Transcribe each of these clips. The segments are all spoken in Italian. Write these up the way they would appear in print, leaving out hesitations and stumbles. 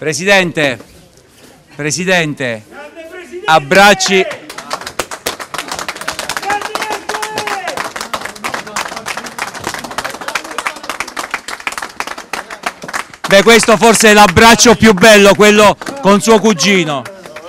Presidente, abbracci. Beh, questo forse è l'abbraccio più bello, quello con suo cugino.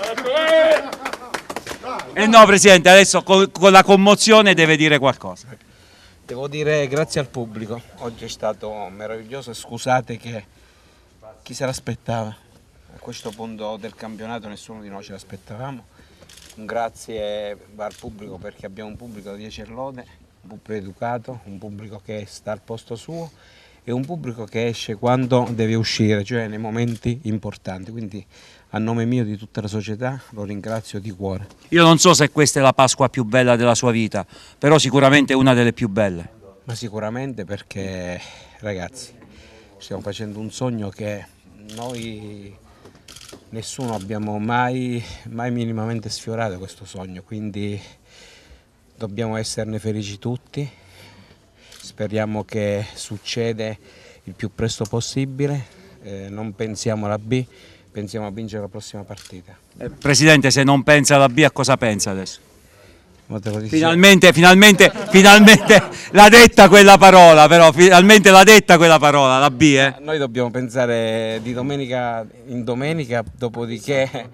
E no, Presidente, adesso con la commozione deve dire qualcosa. Devo dire grazie al pubblico, oggi è stato meraviglioso e scusate che chi se l'aspettava. A questo punto del campionato nessuno di noi ce l'aspettavamo. Un grazie al pubblico perché abbiamo un pubblico da 10 lode, un pubblico educato, un pubblico che sta al posto suo e un pubblico che esce quando deve uscire, cioè nei momenti importanti. Quindi a nome mio e di tutta la società lo ringrazio di cuore. Io non so se questa è la Pasqua più bella della sua vita, però sicuramente è una delle più belle. Ma sicuramente perché, ragazzi, stiamo facendo un sogno che noi nessuno abbiamo mai minimamente sfiorato questo sogno, quindi dobbiamo esserne felici tutti. Speriamo che succeda il più presto possibile, non pensiamo alla B, pensiamo a vincere la prossima partita. Presidente, se non pensa alla B, a cosa pensa adesso? Finalmente l'ha detta quella parola, però finalmente l'ha detta quella parola, la B, Noi dobbiamo pensare di domenica in domenica, dopodiché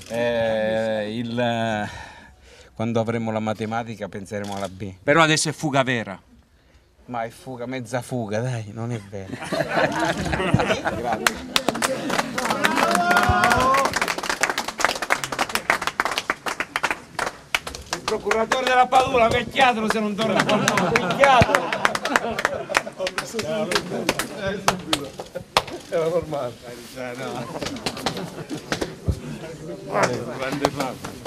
quando avremo la matematica penseremo alla B. Però adesso è fuga vera. Ma è fuga, mezza fuga, dai, non è vero. Grazie. Il procuratore della Padula, vecchiatelo se non torna qualcuno, vecchiatelo. Era normale. No. Grande fatto.